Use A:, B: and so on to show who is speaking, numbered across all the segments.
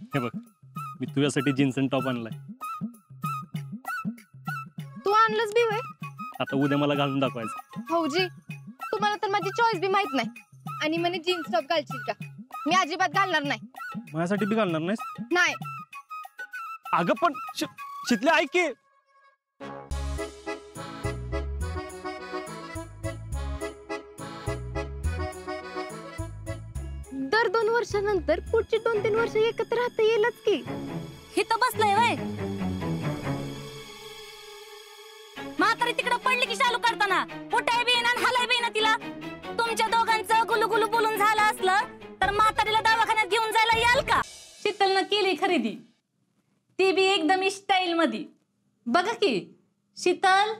A: हे बघ, मी तुझ्यासाठी जीन्स आणि टॉप आणलाय.
B: तू आणलंस बी होय?
A: आता उद्या मला घालून दाखवायचं.
B: भाऊजी, तुम्हाला तर माझी चॉईस बी माहित नाही आणि म्हणे जीन्स टॉप घालशील का? मी अजिबात घालणार नाही.
A: माझ्यासाठी बी घालणार नाहीस?
B: नाही.
A: अगं पण शितले ऐक की.
B: दर 2 वर्षानंतर पुढची 2-3 वर्ष एकत्र राहता येईलच की.
C: हिथं बसलंय वय म्हातारी तिकडे पडली की चालू करताना उठाय बी ना हलाय बी ना तिला. तुमच्या दोघांचं गुलुगुलू बोलून झालं असलं तर म्हातारीला दवाखान्यात घेऊन जायला याल का? शीतलनं केली खरेदी, ती बी एकदम स्टाईल मध्ये. बघा की शीतल.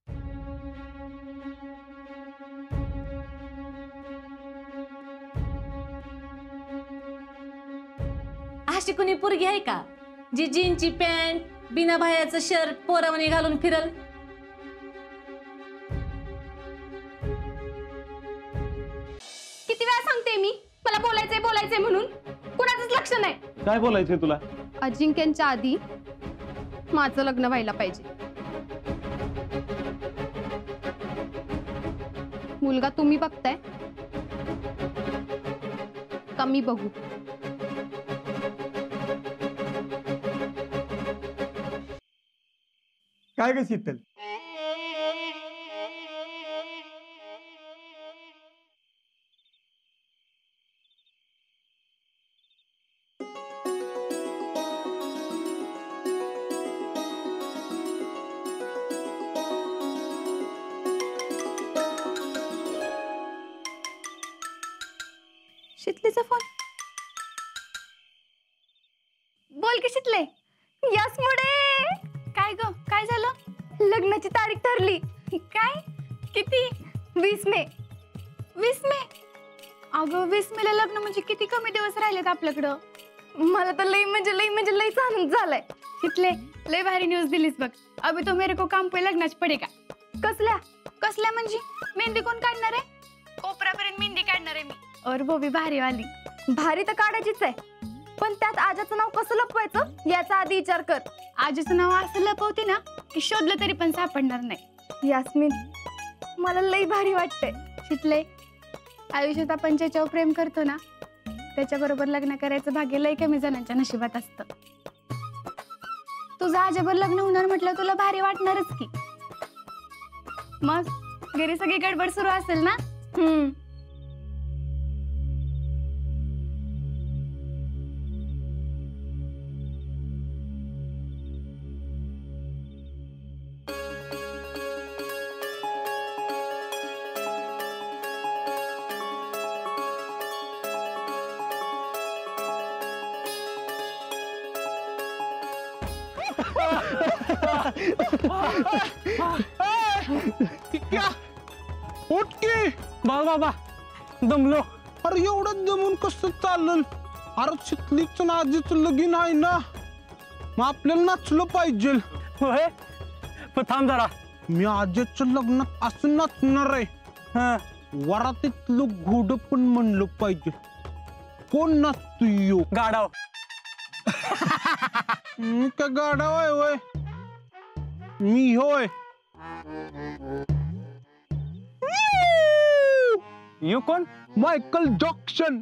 C: अशी कुणी पोरगी आहे का जी जीनची पॅन्ट बिना बाह्याचं शर्ट पोरावणी घालून फिरल?
B: किती वेळा सांगते मी, मला बोलायचंय म्हणून. कुणाचंच लक्ष नाही.
A: काय बोलायचंय तुला?
B: अजिंक्यांच्या आधी माझं लग्न व्हायला पाहिजे. मुलगा तुम्ही बघताय का मी बघू?
D: काय ग शीतल?
B: शितलेचा फोन. बोल की शितले. यस मुडे. काय ग, काय झालं? लग्नाची तारीख ठरली. काय? किती? 20 मे. 20 मे? अगं 20 मेला लग्न म्हणजे किती कमी दिवस राहिलेत आपल्याकडं. मला तर लई लईच आनंद झालाय. शितले, लई भारी न्यूज दिलीस बघ. अभी तो मेरे को काम पे लगनाच पडेगा. कसल्या म्हणजे? मेहंदी कोण काढणार आहे? कोपरापर्यंत मेहंदी काढणार आहे मी. और वो भी भारी वाली. भारी तर काढायचीच आहे, पण त्यात आजाचं नाव कसं लपवायचं याचा आधी विचार कर. आजीचं नाव असं लपवते ना की शोधलं तरी पण सापडणार नाही. यास्मिन, मला लई भारी वाटतंय. शितले, आयुष्यात आपण ज्याच्यावर प्रेम करतो ना त्याच्याबरोबर लग्न करायचं भाग्य लई कमी जणांच्या नशिबात असतं. तुझं आजवर लग्न होणार म्हटलं तुला भारी वाटणारच की. मग घरी सगळी गडबड सुरू असेल ना?
D: उठ की
A: बाबा दमलो.
D: अरे एवढं दमून कसं चालल? अरे शितलीच आजीच लगीन आहे ना, मग आपल्याला नाचलं पाहिजे.
A: होय, पण थांब जरा.
D: मी आजीच्या लग्नात असं नाचणार आहे. वरातीतलं घोडं पण म्हणलं पाहिजे. कोण नाचतो यो?
A: गाडाव.
D: मी काय गाडाव आहे होय? मी होय.
A: यो कोण?
D: Michael Jackson.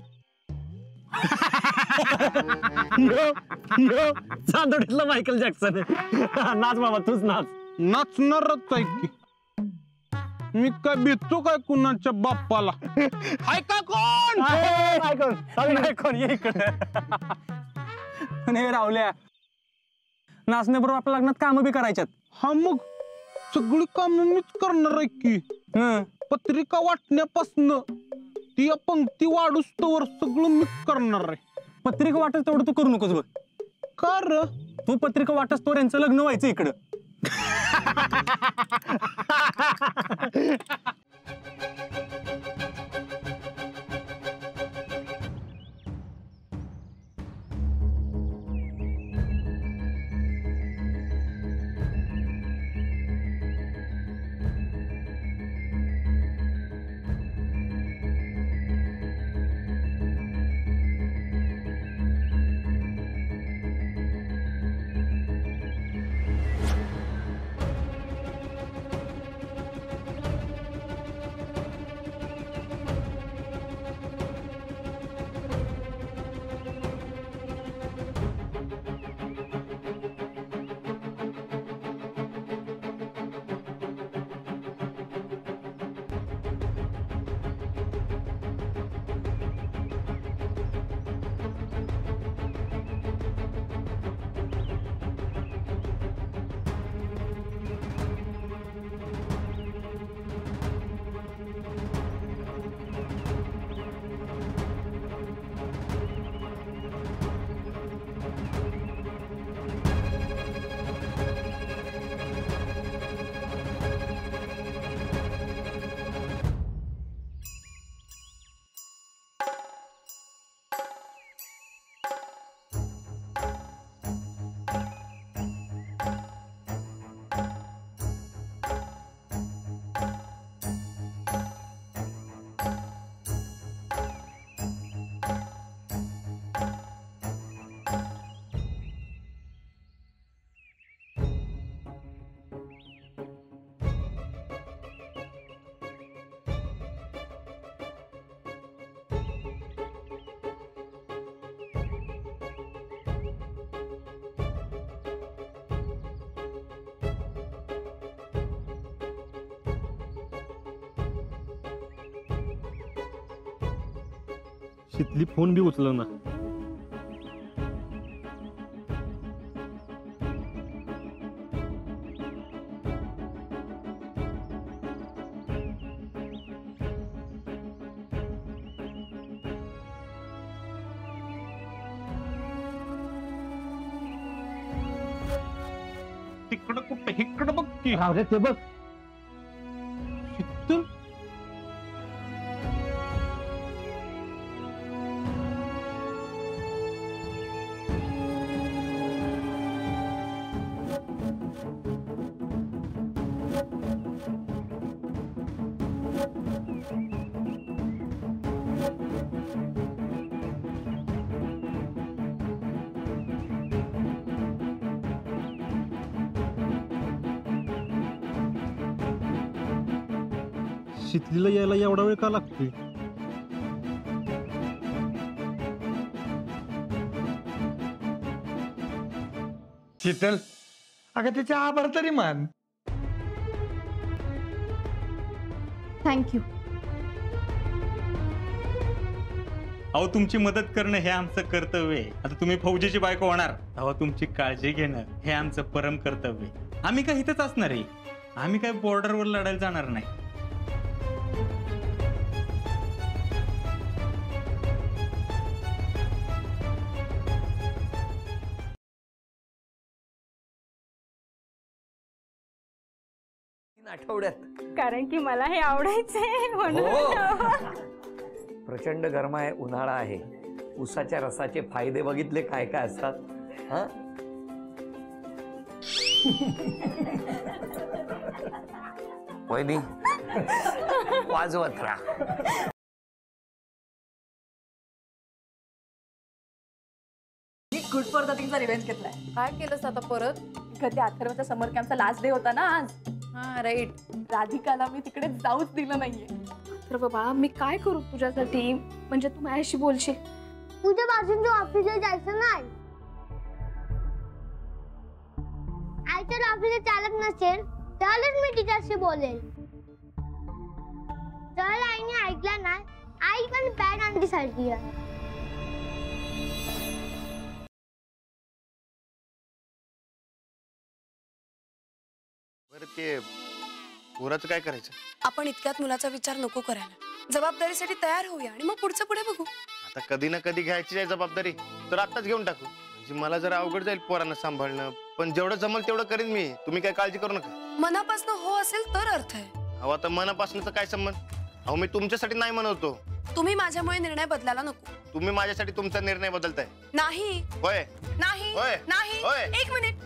A: यो चांदोडीतला मायकल जॅक्सन. नाच बाबा, तूच नाच.
D: नाचणारच आहे की. मी काय भेटतो काय कुणाच्या बाप्पाला? हाय का कोण?
A: कोण ये इकडे. राहुल्या, नाचण्याबरोबर आपल्या लग्नात काम बी करायच्यात.
D: हा, मग सगळी काम मीच करणार आहे की. पत्रिका वाटण्यापासून ती पंक्ती वाढूस्तवर सगळं मीच करणार आहे.
A: पत्रिका वाटत तेवढं तू करू नकोस बघ.
D: का र?
A: तू पत्रिका वाटस तोवर यांचं लग्न व्हायचं इकडं. शीतली फोन बी उचल ना.
D: तिकडं कुठं इकडं बघ की.
A: राव रे ते बघ.
D: शीतल
A: शीतलीला यायला एवढा वेळ का लागतोय?
E: शीतल, अगं त्याच्या आभार तरी मान.
B: थँक्यू.
F: अहो तुमची मदत करणं हे आमचं कर्तव्य आहे. आता तुम्ही फौजीची बायको होणार, अहो तुमची काळजी घेणं हे आमचं परम कर्तव्य आहे. आम्ही काय इथंच असणार आहे, आम्ही काय बॉर्डरवर लढायला जाणार नाही.
G: आठवड्यात,
C: कारण की मला हे आवडायचंय म्हणून.
G: प्रचंड गरम आहे, उन्हाळा आहे. उसाच्या रसाचे फायदे बघितले काय काय असतात. हा वहिनी वाजवत राहा.
H: गुड फॉर नथिंगचा रिव्हेंज घेतलाय. काय केलंस आता परत? कधी अथर्वचा समर कॅम्पचा लास्ट डे होता ना आज. हा राईट. राधिकाला मी तिकडे जाऊच दिलं नाहीये. तर बाबा मी काय करू तुझ्यासाठी, म्हणजे तू माझ्याशी बोलशील.
I: तुझ्या बाजून तू ऑफिसला जायचं नाही. आई तर ऑफिसला चालत नसेल तरच मी तिच्याशी बोलेल. जर आईने ऐकलं ना, आई पण बॅड आंटी सारखी आहे.
J: ते पोराचं काय करायचं?
H: आपण इतक्यात मुलाचा विचार नको करायला. जबाबदारीसाठी तयार होऊया आणि मग पुढचं पुढे बघू.
J: आता कधी ना कधी घ्यायची आहे जबाबदारी, तर आताच घेऊन टाकू. म्हणजे मला जरा अवघड जाईल पोरांना सांभाळणं, पण जेवढं जमल तेवढं करीन मी. तुम्ही काय काळजी करू नका.
H: मनापासून हो असेल तर अर्थ आहे.
J: अहो आता मनापासूनचा काय संबंध? अहो मी तुमच्यासाठी नाही म्हणतो.
H: तुम्ही माझ्यामुळे निर्णय बदलायला नको.
J: तुम्ही माझ्यासाठी तुमचा निर्णय बदलताय.
H: नाही
J: होय
H: नाही
J: होय
H: नाही.
J: होय.
H: एक मिनिट.